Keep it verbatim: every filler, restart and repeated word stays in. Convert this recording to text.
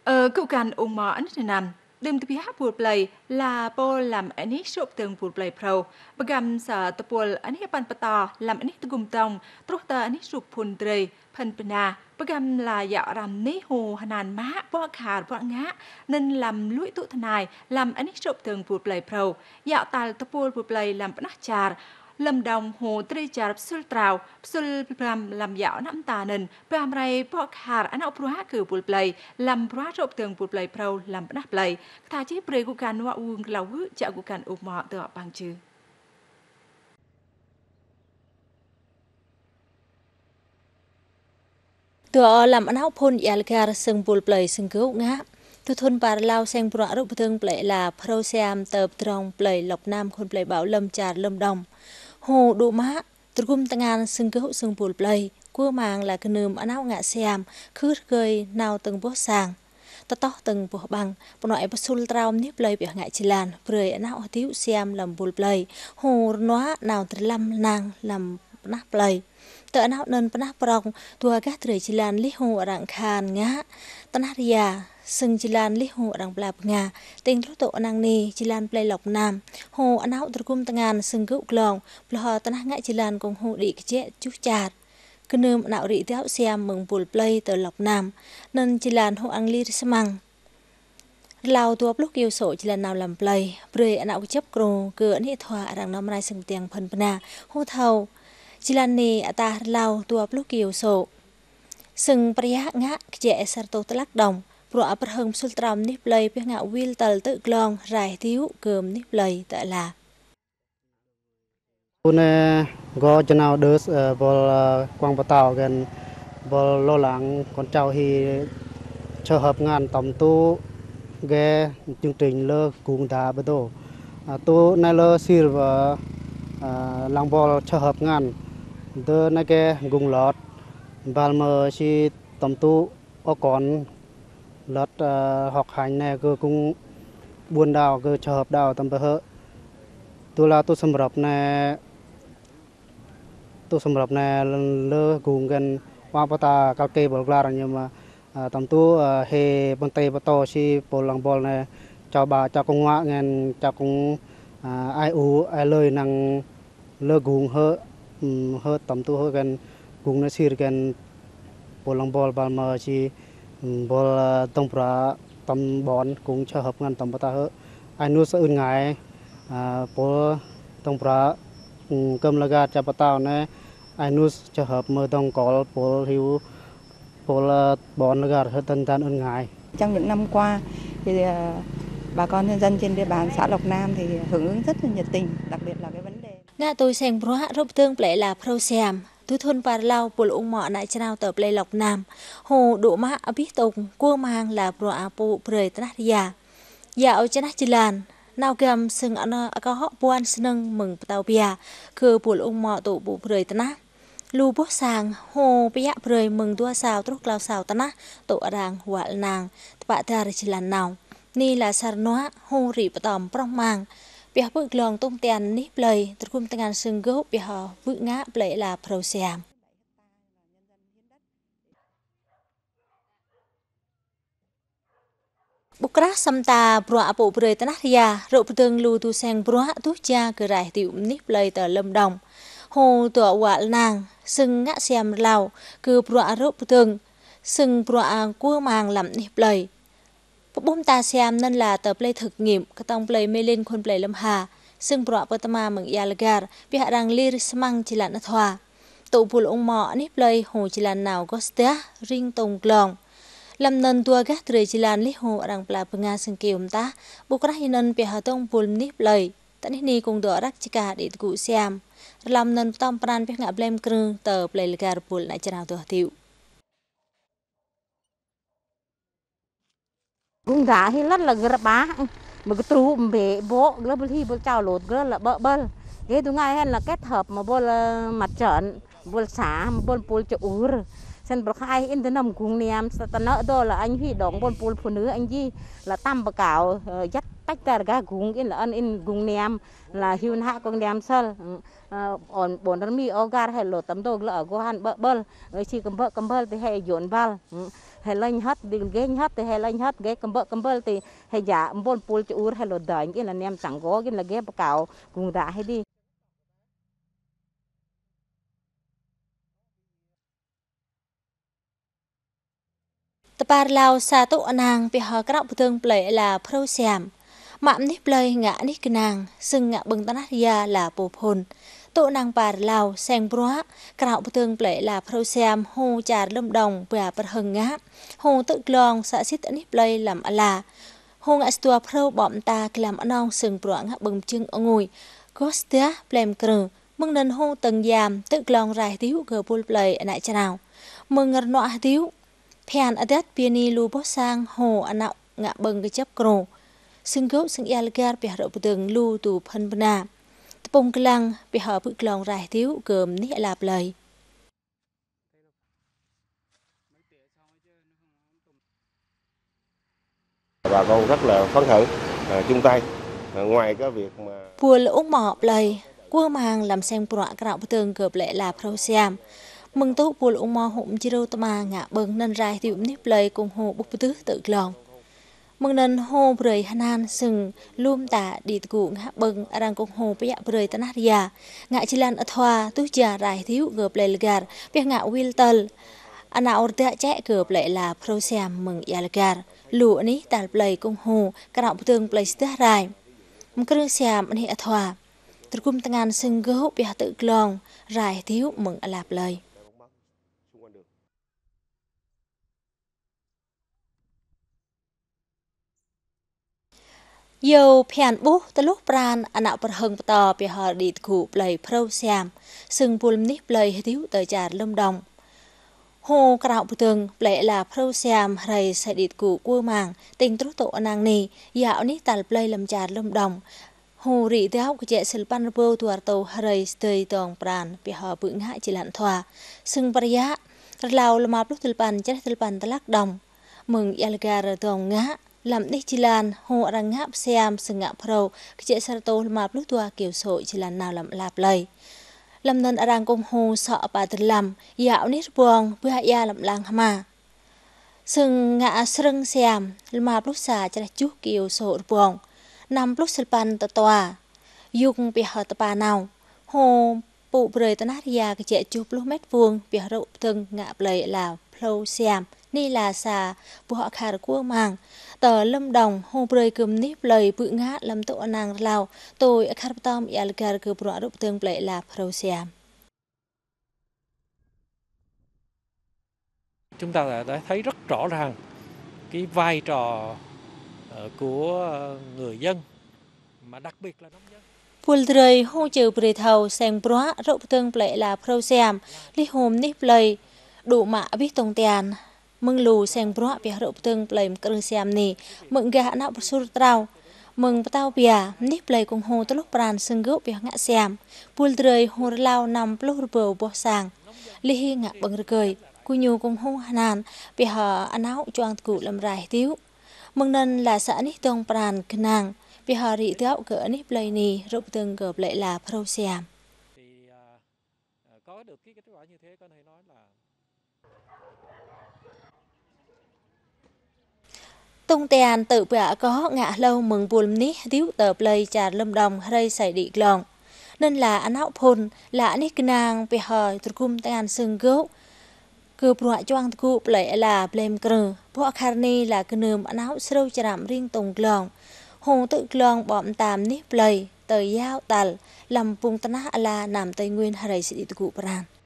Ờ, cậu can ung mò anh thế nam. Đừng tập hát buồn play là bô làm anh ấy sụp tường buồn play pro. Bà gầm sợ tập buồn anh ấy bàn bà tò làm anh ấy tụi gùm tông. Trúc tờ anh ấy sụp phùn trời. Phần bà nà. Bà gầm là dạo rằm ní hồ hà nàn má bó khả bó ngã. Nên làm lũi tụ thân này làm anh ấy sụp tường buồn play pro. Dạo tài tập buồn buồn play làm bà nát chàr. Lâm đồng hồ tri char psul trào psul pram làm dạo nắm tà nền pram ray bọc hạt anh ốc rúa cử bùi play làm rúa rộp tường bùi play pro làm nắp play thà chí pre của can wa uông lâu hứ chợ của can ục mọ tựa bằng chữ tựa làm anh ốc phun yalgar sừng bùi play sừng cứu ngã tu thôn bà lao sang bùa rộp tường play là pro xem tập trong play lộc nam khôn play bảo lâm trà lâm đồng hồ độ má từ gum tăng an sừng cứu sừng bùi play cua màng là cái nườm anh áo ngã xem khứ gơi nào từng bó sàng ta to từng bó bằng bọn nội bắt sul trao nếp play bị ngại chỉ làn bưởi anh áo thiếu xem làm bùi play hồ nó nào từ lâm nàng làm nắp play tự anh áo nên nắp prong tua các trời chỉ làn lý hồ rạng khan ngã tân haria sừng chỉ lan lý hồ đằng blab nga tình lúc tổ năng ni chỉ lan play lộc nam hồ anh áo từ cung tăng an sừng gốc lòng bờ tân ngại chỉ lan cùng hồ đi cái chế chú chạt cứ nơm nạo rị theo xem mừng bull play từ lộc nam nên chỉ lan hồ ăn ly măng lao tua lúc yêu sổ chỉ lan nào làm play bưởi anh áo chấp cro cửa ni thỏa đằng năm nay sừng tiền phần pna hồ thầu chỉ lan ni ta lao tua lúc yêu sổ sừng priya ngã chế sarto lắc đồng bữa áp hưng sul tram nếp play biết ngạo will tờ tự glong rải thiếu cơm nếp play tại là Pune go cho nào đỡ bol quang bát tàu gần bol lo lắng con trâu thì chờ hợp ngàn tầm tu ghé chương trình lơ cùng đá bờ đồ tu nay lơ sir và lang bol chờ hợp ngàn đỡ nay cái gung lót bal mờ si tầm tu ở còn lót học hành này cứ cũng buôn đào cứ chờ hợp đào tầm bờ hơ tôi là tôi sầm rập này tôi sầm rập này lơ cùng gần qua bát ta cao kê bờ gà nhưng mà tầm tu he bên tây bát to si bol lang bol này chào bà chào công ngoại ngàn chào công ai u ai lời năng lơ cùng hơ hơ tầm tu hơ gần cùng nó xir gần bol lang bol bal mà si bol tông pra tầm bón cũng chờ hợp ngàn tầm bát ta hơ ai nuôi sợ ngài bol tông pra cơm laga chả bát tao này ai nuôi chờ hợp mơ tông có bol hiu bol bón laga hơi tân tan ơn ngài. Trong những năm qua thì bà con nhân dân trên địa bàn xã Lộc Nam thì hưởng ứng rất là nhiệt tình, đặc biệt là cái vấn đề nga tôi xem bữa rộp tương play là pro xem tu thôn bà lao bùi ung mọ nại chao tờ play lộc nam hồ độ má biết tùng cua mang là pro apu bưởi tân haria dạo chân chỉ lan nào gầm sừng ăn có họ buôn sưng mừng tàu bia cứ bùi ung mọ tụ bụ bưởi tân á lu bút sang hồ bia bưởi mừng đua xào trúc lao xào tân á tụ ràng quả nàng bạn ta chỉ lan nào ni là sar nóa hồ rỉ tòm prong mang bia bự lòng tung tiền nếp play từ cung tăng an sừng gốc bia vự ngã play là pro xem Bukra samta bro apo bưởi tân haria rộp tương lu tu sang bro tu cha cứ rải tiểu nếp play tờ lâm đồng hồ tọa quả nàng sừng ngã xem lao cứ bro rộp tương sừng bro cua mang làm nếp play bông ta xem nên là tờ play thực nghiệm cái tông play mê lên khuôn play lâm hà sừng bro patama mừng yalgar bị hạ rằng lir smang chỉ là nó thoa tụ bùi ông mọ nếp play hồ chỉ là nào có stea ring tông glong làm nên tua các trời chỉ là lý hồ rằng là nga sừng kiều ta buộc ra nên bị hạ tông bùi nếp play tận này cùng đỡ rắc chỉ cả để cụ xem làm nên tông pran biết ngã blame krư tờ play lagar bùi lại cho nào tờ tiêu cũng đã thì rất là gấp bá mà cái trụ bể bộ gấp thì bộ trào lột gấp là bợ bơ cái thứ ngay là kết hợp mà bộ mặt trận bộ xã bộ bộ chỗ ur sen bậc hai in tới nằm cùng niệm ta nợ đó là anh huy động bộ bộ phụ nữ anh gì là tam bậc cào dắt tách ra cả cùng in là anh in cùng niệm là hiun hạ con niệm sơ ổn bốn năm mi ogar hay lột tấm đồ là ở gohan bợ bơ chỉ cầm bợ cầm bơ thì hay dọn vào hay lên hết đi ghé hết thì hay lên hết ghé cầm bơ cầm bơ thì hay giả bôn pul cho ur hay lột đời cái là nem chẳng có cái là ghé bạc cào cùng đã hay đi. Tập par lao sa tụ nàng bị họ cạo tương plei là pro xem mạm nếp plei ngã nít nàng sưng ngã bưng tan ya là bồ phồn tụ nàng par lao sen broa cạo tương plei là pro xem hô trà lâm đồng và bật hừng ngã hô tự lon sa xít nếp plei làm là hô ngã stua pro bọm ta làm non sừng broa ngã bưng chưng ở ngồi costia plem cờ mừng nên hô từng giam tự lon rải thiếu gờ bul plei nại cha nào mừng ngật nọ thiếu Pian adat piani lu bó sang hồ anak ngạ bưng cái chấp cổ. Sưng gốc sưng yalgar bị hở bừng lu tù phân bna. Tpong klang bị hở bự lòng rải thiếu gồm ní lạp lời. Bà con rất là phấn khởi, à, chung tay. À, ngoài cái việc mà Pua lỗ mọ lời, cua màng làm sen bọa cạo bừng gồm lệ là prosiam. Mừng tốt bùa lũ mò hụm chiro tama ngạ bừng nên rai tiệm nếp lời cùng hồ bốc tứ tự lòng. Mừng nên hồ bưởi hanan sừng lùm tả đi cụ ngạ bừng arang cùng hồ bây bưởi tân hát ya ngạ chi lan thoa tú già rai thiếu gợp lệ lgar biết ngạ wiltel ana orte chạy gợp lệ là prosiam mừng yalgar lũ ní tả play cùng hồ cả đạo tương play stá rai mừng cơ siam anh hệ thoa từ cung tangan sừng gấu biết tự lòng rai thiếu mừng lạp lời. Yo pian bố ta lúc pran anak perheng peta bị họ đi cụ play pro xem sừng bùm nít play thiếu tới trà lâm đồng hồ cạo bừng play là pro xem hay sẽ đi cụ cua màng tình trúc tổ nàng nì dạo nít tàn play làm trà lâm đồng hồ rỉ theo của trẻ sel pan bô tuar tàu hay stay tòng pran bị họ bự ngại chỉ lặn thòa sừng paria lao làm áp lúc từ pan chết từ pan ta lắc đồng mừng yalgar tòng ngã làm đi chỉ lan hồ đang ngáp xem sừng ngạ pro cái chế sa tô mà lúc tua kiểu sội chỉ lan nào làm lạp lời làm nên đang công hồ sợ bà từ làm dạo nít buông với hạ ya làm lang mà sừng ngạ sưng xem mà lúc xà cho chút kiểu sội buông nằm lúc silpan tờ tòa dùng bị họ tập bà nào hồ bụ bưởi tân hát ya cái chế chụp lúc mét vuông bị họ từng ngạ lời là pro xem ni là xà bu họ khá được cua màng tờ lâm đồng hồ bơi cơm nếp lời bự ngã làm tổ nàng lao tôi ở khát tom yalgar cơ bọa đục tương plei là prosiam. Chúng ta đã thấy rất rõ ràng cái vai trò của người dân mà đặc biệt là nông dân. Pul rơi hồ trừ bưởi thầu sen bọa đục tương plei là prosiam li hôm nếp lời đủ mạ biết tông tiền mừng lù sen bọa bị hậu tương plei cơ xem nì mừng gà nạo sur trao mừng tao bìa nếp plei cùng hồ tới lúc pran sưng gốc bị ngã xem pul rơi hồ lao nằm lúc bờ bò sang li hi ngã bằng cười cu nhu cùng hồ hanan bị họ ăn áo choàng cụ làm rải thiếu mừng nên là xã nít tông pran knang bị họ rỉ theo cỡ nếp plei nì hậu tương gợp lại là prosiam. Có được cái kết quả như thế có thể nói là tung tiền tự bả có ngã lâu mừng buồn ní thiếu tờ play trà lâm đồng hay xảy đi lòng nên là ăn áo phun là ní nàng bị hỏi từ cung tiền sừng gấu cứ bọa choang cụ lại là blem cờ bọa carni là cái nườm ăn áo sâu chạm riêng tùng lòng hồ tự lòng bọm tàm ní play tờ giao tal làm vùng tân là nằm tây nguyên hay xảy đi cụ pran.